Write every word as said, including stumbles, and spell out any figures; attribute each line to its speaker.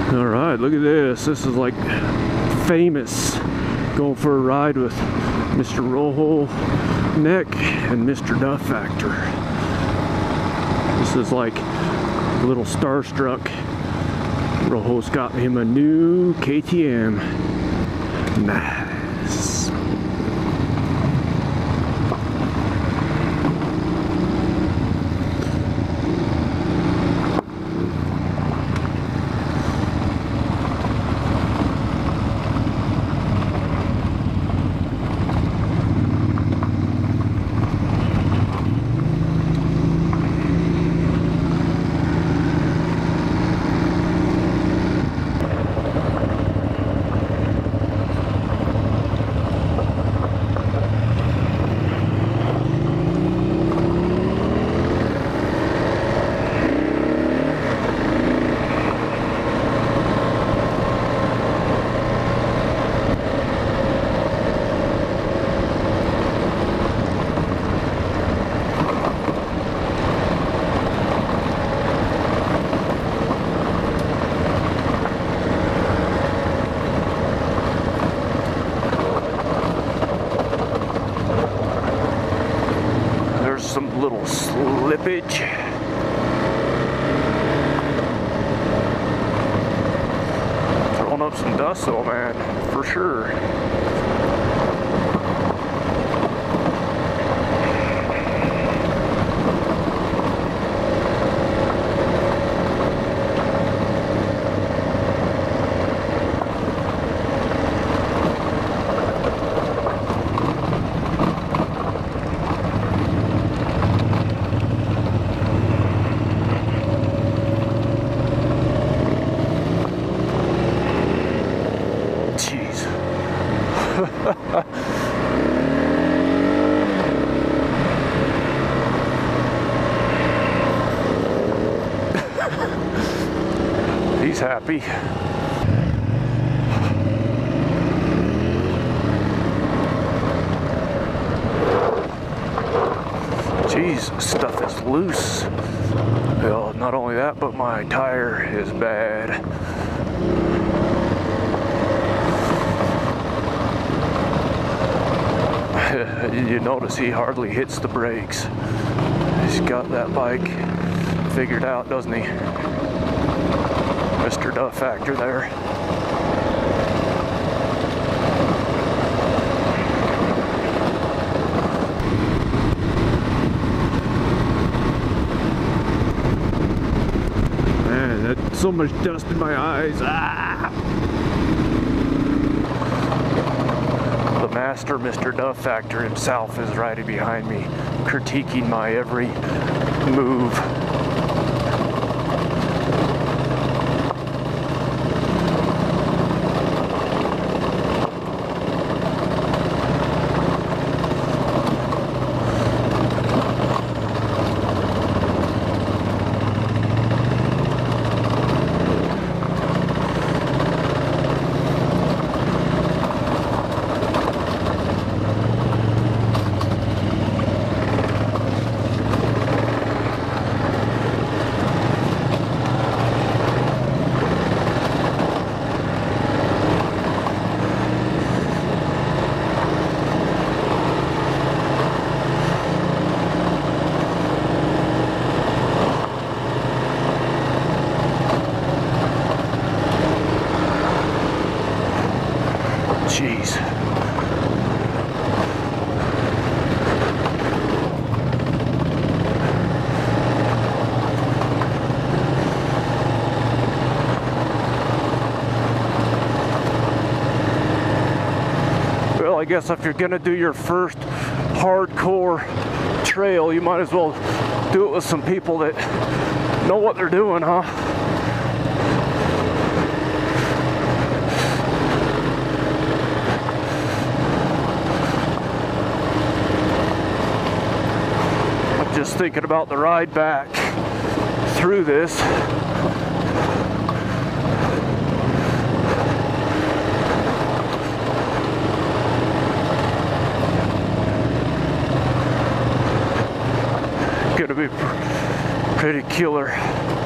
Speaker 1: All right, look at this. This is like famous. Going for a ride with Mister Rojoneck and Mister Duhfactor. This is like a little starstruck. Rojo's got him a new K T M. Nice. Some little slippage. Throwing up some dust though, man, for sure. He's happy. Jeez, stuff is loose. Well, not only that, but my tire is bad. You notice he hardly hits the brakes. He's got that bike figured out, doesn't he? Mister Duhfactor there. Man, that's so much dust in my eyes. Ah! The master, Mister Duhfactor himself, is riding behind me, critiquing my every move. Jeez. Well, I guess if you're gonna do your first hardcore trail, you might as well do it with some people that know what they're doing, huh? Just thinking about the ride back through this. Gonna be pretty killer.